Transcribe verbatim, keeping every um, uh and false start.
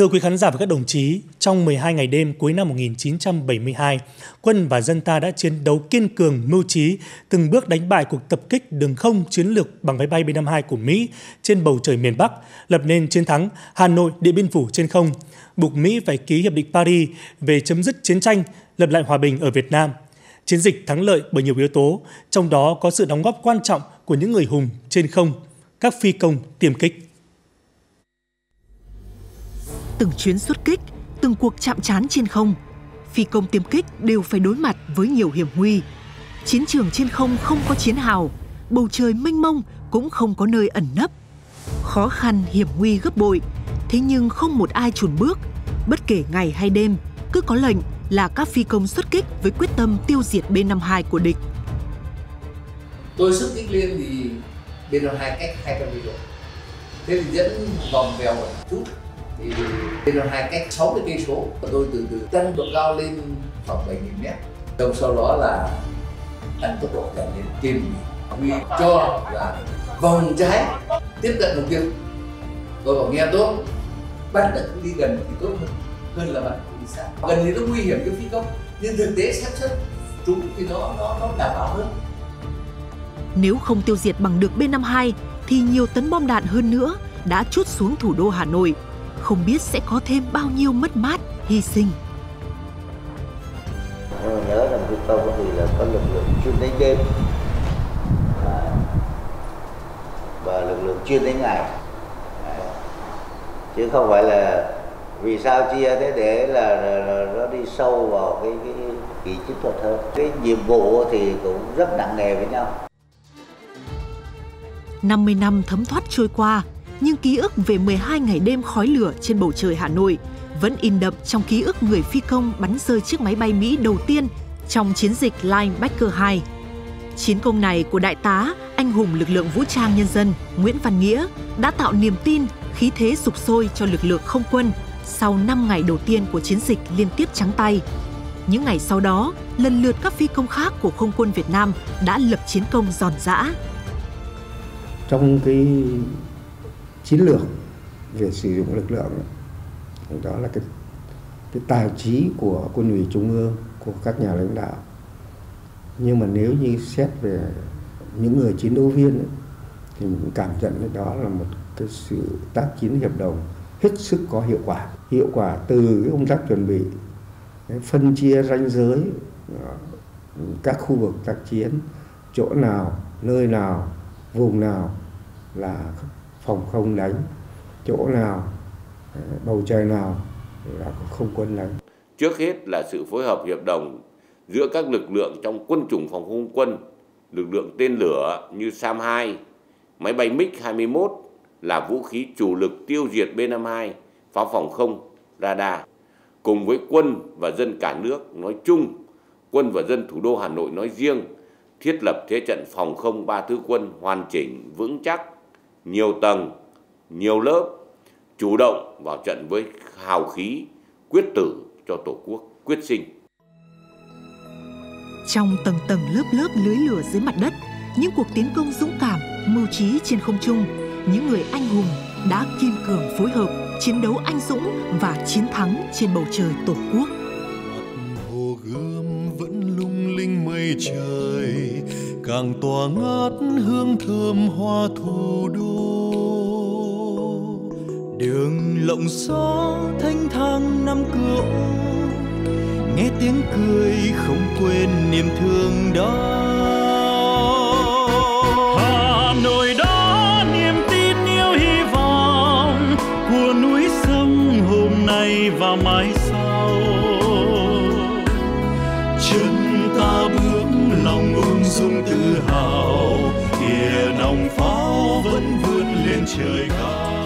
Thưa quý khán giả và các đồng chí, trong mười hai ngày đêm cuối năm một nghìn chín trăm bảy mươi hai, quân và dân ta đã chiến đấu kiên cường, mưu trí, từng bước đánh bại cuộc tập kích đường không chiến lược bằng máy bay B năm mươi hai của Mỹ trên bầu trời miền Bắc, lập nên chiến thắng Hà Nội Điện Biên Phủ trên không, buộc Mỹ phải ký Hiệp định Paris về chấm dứt chiến tranh, lập lại hòa bình ở Việt Nam. Chiến dịch thắng lợi bởi nhiều yếu tố, trong đó có sự đóng góp quan trọng của những người hùng trên không, các phi công tiêm kích. Từng chuyến xuất kích, từng cuộc chạm trán trên không, phi công tiêm kích đều phải đối mặt với nhiều hiểm nguy. Chiến trường trên không không có chiến hào, bầu trời mênh mông cũng không có nơi ẩn nấp. Khó khăn, hiểm nguy gấp bội, thế nhưng không một ai chùn bước. Bất kể ngày hay đêm, cứ có lệnh là các phi công xuất kích với quyết tâm tiêu diệt B năm mươi hai của địch. Tôi xuất kích lên thì B năm mươi hai cách hai trăm cây số. Thế thì dẫn vòng vèo một chút. Thì B năm mươi hai cách sáu mươi cây số, tôi từ từ tăng độ cao lên khoảng bảy nghìn mét. Đồng sau đó là tăng tốc độ càng lên trên vì cho là vòng trái tiếp cận mục tiêu. Tôi bảo nghe tốt, bắn được đi gần thì tốt hơn, hơn là bắn đi xa. Gần thì nó nguy hiểm cho phi công, nhưng thực tế xác suất trúng thì nó nó nó đảm bảo hơn. Nếu không tiêu diệt bằng được B năm mươi hai thì nhiều tấn bom đạn hơn nữa đã trút xuống thủ đô Hà Nội. Không biết sẽ có thêm bao nhiêu mất mát, hy sinh. Nhớ rằng phi công thì là có lực lượng chuyên đánh đêm và lực lượng chuyên đánh ngày, chứ không phải là vì sao chia thế để là, là, là nó đi sâu vào cái cái kỹ chiến thuật hơn. Cái nhiệm vụ thì cũng rất nặng nề với nhau. năm mươi năm thấm thoát trôi qua, nhưng ký ức về mười hai ngày đêm khói lửa trên bầu trời Hà Nội vẫn in đậm trong ký ức người phi công bắn rơi chiếc máy bay Mỹ đầu tiên trong chiến dịch Linebacker hai. Chiến công này của đại tá, anh hùng lực lượng vũ trang nhân dân Nguyễn Văn Nghĩa đã tạo niềm tin, khí thế sục sôi cho lực lượng không quân sau năm ngày đầu tiên của chiến dịch liên tiếp trắng tay. Những ngày sau đó, lần lượt các phi công khác của không quân Việt Nam đã lập chiến công giòn giã. Trong cái chiến lược về sử dụng lực lượng, đó là cái, cái tài trí của quân ủy trung ương, của các nhà lãnh đạo. Nhưng mà nếu như xét về những người chiến đấu viên ấy, thì mình cảm nhận đó là một cái sự tác chiến hiệp đồng hết sức có hiệu quả. Hiệu quả từ cái công tác chuẩn bị, phân chia ranh giới các khu vực tác chiến, chỗ nào, nơi nào, vùng nào là phòng không đánh, chỗ nào, bầu trời nào là không quân đánh. Trước hết là sự phối hợp hiệp đồng giữa các lực lượng trong quân chủng phòng không quân, lực lượng tên lửa như SAM hai, máy bay MiG hai mươi mốt là vũ khí chủ lực tiêu diệt B năm mươi hai, pháo phòng không, radar. Cùng với quân và dân cả nước nói chung, quân và dân thủ đô Hà Nội nói riêng, thiết lập thế trận phòng không ba thứ quân hoàn chỉnh, vững chắc, nhiều tầng, nhiều lớp, chủ động vào trận với hào khí, quyết tử cho Tổ quốc, quyết sinh. Trong tầng tầng lớp lớp lưới lửa dưới mặt đất, những cuộc tiến công dũng cảm, mưu trí trên không trung, những người anh hùng đã kiên cường phối hợp, chiến đấu anh dũng và chiến thắng trên bầu trời Tổ quốc. Hồ Gươm vẫn lung linh mây trời, càng tỏa ngát hương thơm hoa thủ đô. Đường lộng gió thanh thang năm cửa, nghe tiếng cười không quên niềm thương đó. Hà Nội đó niềm tin yêu hy vọng của núi sông hôm nay và mai sau. Chân ta bước lòng ung dung tự hào, kìa nòng pháo vẫn vươn lên trời cao.